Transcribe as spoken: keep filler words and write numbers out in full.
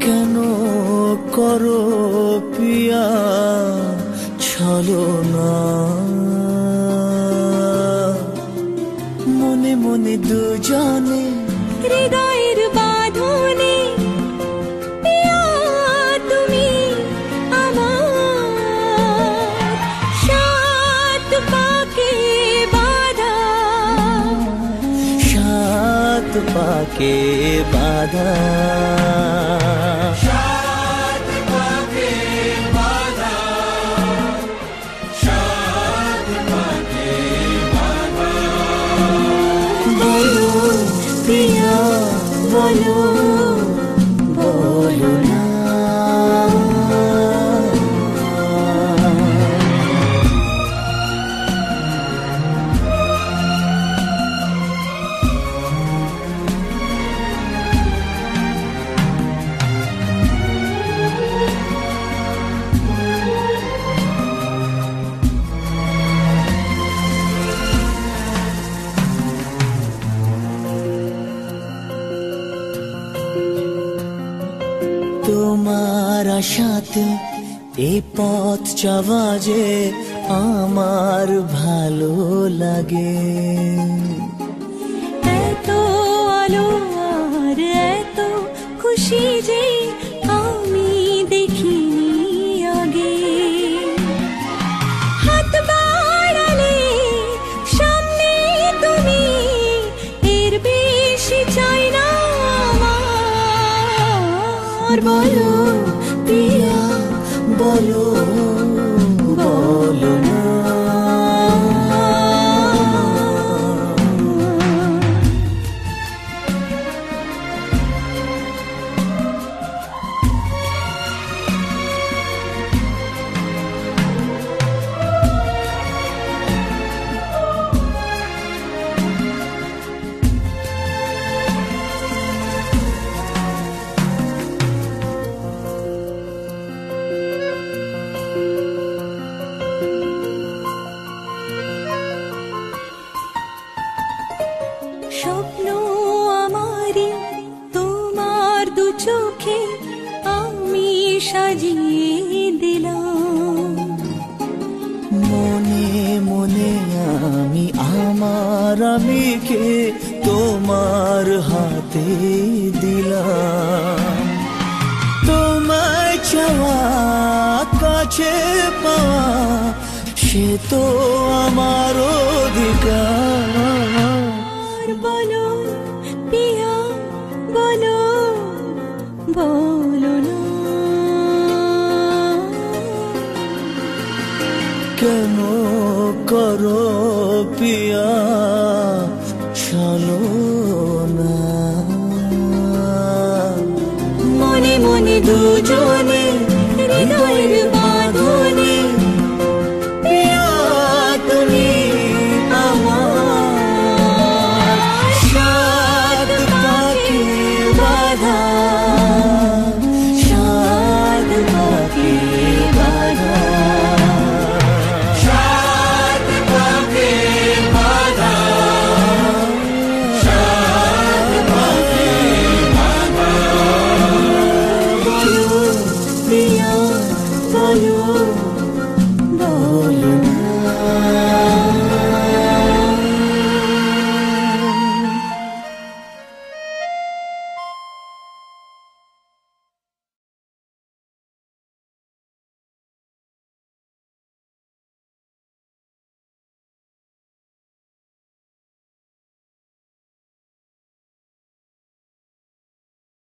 কেন করো পিয়া ছলনা, মনে মনে দুজনে হৃদয়ের বাঁধনে পিয়া তুমি আমার, সাত পাকে বাঁধা, সাত পাকে বাঁধা, সাত পাকে বাঁধা, সাত পাকে বাঁধা। বলো প্রিয়া বলো, বলো না। তোমার আশাতে এ পথ চলা যে আমার ভালো লাগে, এত আলো আর এত খুশি যে আমি দেখিনি আগে। হাত বাড়ালে সামনে তুমি, এর বেশি চাই না আমার। বলো প্রিয়া বলো, বলো না। স্বপ্ন আমারি তোমার দু চোখে আমি সাজিয়ে দিলাম, মনে মনে আমি আমার আমিকে তোমার হাতে দিলাম। তোমায় চাওয়া কাছে পাওয়া সে তো আমার অধিকার। বলো পিয়া বলো, বলো না। কেন করো পিয়া ছলনা, মনে মনে দুজনে